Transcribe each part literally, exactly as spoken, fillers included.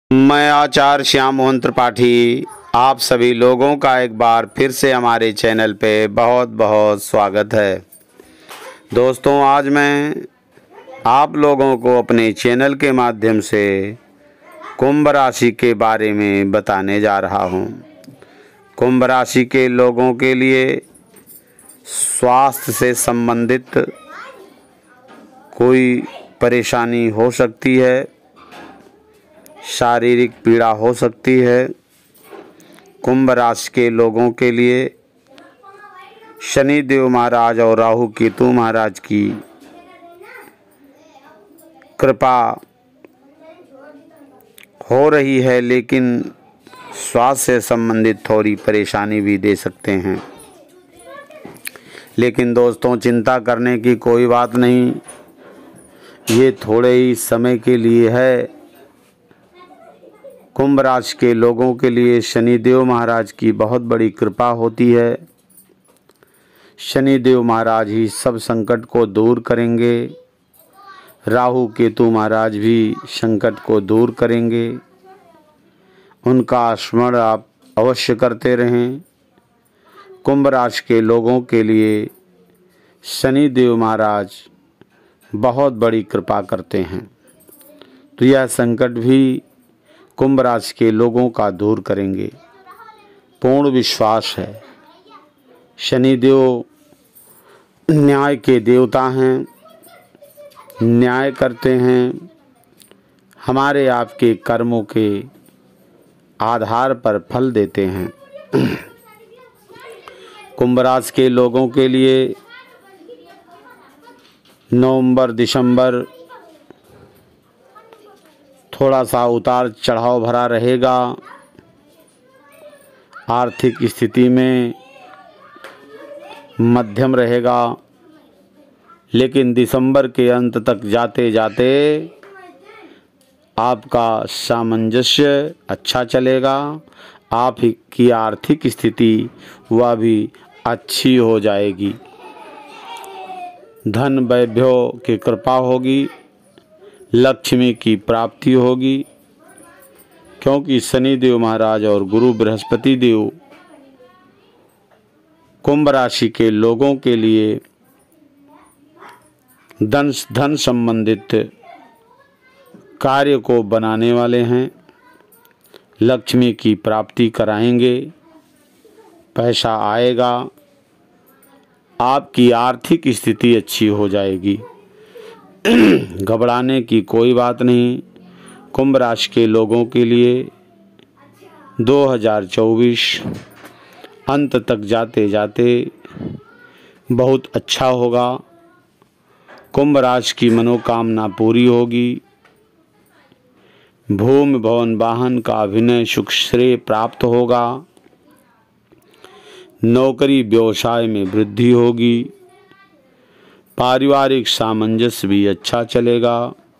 मैं आचार्य श्याम मोहन त्रिपाठी आप सभी लोगों का एक बार फिर से हमारे चैनल पे बहुत बहुत स्वागत है। दोस्तों, आज मैं आप लोगों को अपने चैनल के माध्यम से कुंभ राशि के बारे में बताने जा रहा हूँ। कुंभ राशि के लोगों के लिए स्वास्थ्य से संबंधित कोई परेशानी हो सकती है, शारीरिक पीड़ा हो सकती है। कुंभ राशि के लोगों के लिए शनि देव महाराज और राहु केतु महाराज की कृपा हो रही है, लेकिन स्वास्थ्य से संबंधित थोड़ी परेशानी भी दे सकते हैं। लेकिन दोस्तों, चिंता करने की कोई बात नहीं, ये थोड़े ही समय के लिए है। कुंभ राशि के लोगों के लिए शनि देव महाराज की बहुत बड़ी कृपा होती है। शनि देव महाराज ही सब संकट को दूर करेंगे। राहु केतु महाराज भी संकट को दूर करेंगे। उनका स्मरण आप अवश्य करते रहें। कुंभ राशि के लोगों के लिए शनि देव महाराज बहुत बड़ी कृपा करते हैं, तो यह संकट भी कुंभ राशि के लोगों का दूर करेंगे। पूर्ण विश्वास है। शनि देव न्याय के देवता हैं, न्याय करते हैं। हमारे आपके कर्मों के आधार पर फल देते हैं। कुंभ राशि के लोगों के लिए नवंबर दिसंबर थोड़ा सा उतार चढ़ाव भरा रहेगा। आर्थिक स्थिति में मध्यम रहेगा, लेकिन दिसंबर के अंत तक जाते जाते आपका सामंजस्य अच्छा चलेगा। आप की आर्थिक स्थिति वह भी अच्छी हो जाएगी। धन वैभव की कृपा होगी, लक्ष्मी की प्राप्ति होगी, क्योंकि शनि देव महाराज और गुरु बृहस्पति देव कुंभ राशि के लोगों के लिए धन धन संबंधित कार्य को बनाने वाले हैं। लक्ष्मी की प्राप्ति कराएंगे, पैसा आएगा, आपकी आर्थिक स्थिति अच्छी हो जाएगी। घबराने की कोई बात नहीं। कुंभ राशि के लोगों के लिए दो हज़ार चौबीस अंत तक जाते जाते बहुत अच्छा होगा। कुंभ राशि की मनोकामना पूरी होगी। भूमि भवन वाहन का अभिनय सुख श्रेय प्राप्त होगा। नौकरी व्यवसाय में वृद्धि होगी। पारिवारिक सामंजस्य भी अच्छा चलेगा।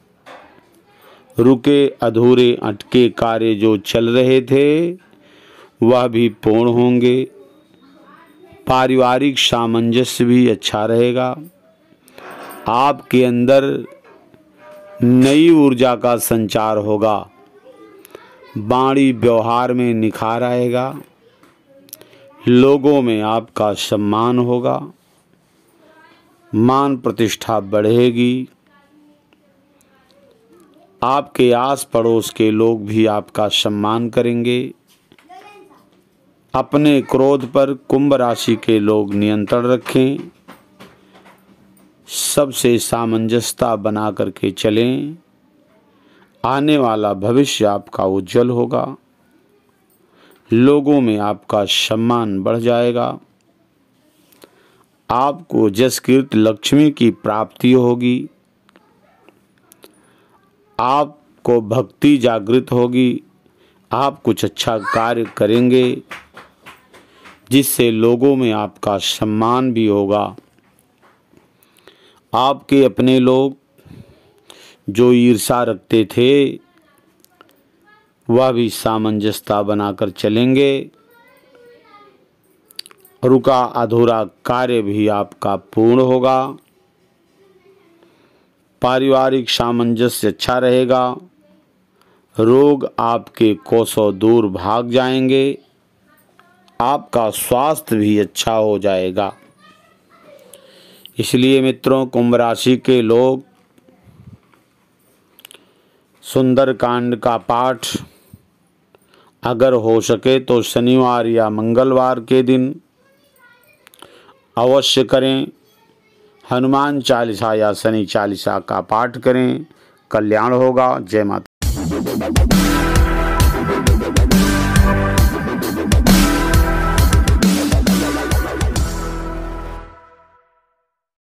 रुके अधूरे अटके कार्य जो चल रहे थे वह भी पूर्ण होंगे। पारिवारिक सामंजस्य भी अच्छा रहेगा। आपके अंदर नई ऊर्जा का संचार होगा। वाणी व्यवहार में निखार आएगा। लोगों में आपका सम्मान होगा। मान प्रतिष्ठा बढ़ेगी। आपके आस पड़ोस के लोग भी आपका सम्मान करेंगे। अपने क्रोध पर कुंभ राशि के लोग नियंत्रण रखें। सबसे सामंजस्यता बना करके चलें। आने वाला भविष्य आपका उज्जवल होगा। लोगों में आपका सम्मान बढ़ जाएगा। आपको जस कीर्ति लक्ष्मी की प्राप्ति होगी। आपको भक्ति जागृत होगी। आप कुछ अच्छा कार्य करेंगे जिससे लोगों में आपका सम्मान भी होगा। आपके अपने लोग जो ईर्ष्या रखते थे वह भी सामंजस्यता बनाकर चलेंगे। रुका अधूरा कार्य भी आपका पूर्ण होगा। पारिवारिक सामंजस्य अच्छा रहेगा। रोग आपके कोसों दूर भाग जाएंगे, आपका स्वास्थ्य भी अच्छा हो जाएगा। इसलिए मित्रों, कुंभ राशि के लोग सुंदरकांड का पाठ अगर हो सके तो शनिवार या मंगलवार के दिन अवश्य करें। हनुमान चालीसा या शनि चालीसा का पाठ करें, कल्याण होगा। जय माता।